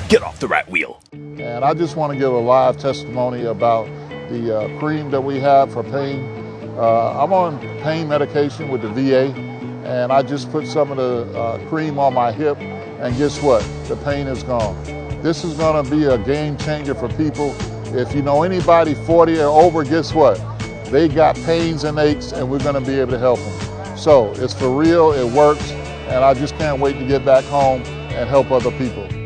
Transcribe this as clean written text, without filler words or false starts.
get off the right wheel. And I just want to give a live testimony about the cream that we have for pain. I'm on pain medication with the VA, and I just put some of the cream on my hip, and guess what? The pain is gone. This is going to be a game changer for people. If you know anybody 40 or over, guess what? They got pains and aches, and we're going to be able to help them. So it's for real, it works, and I just can't wait to get back home and help other people.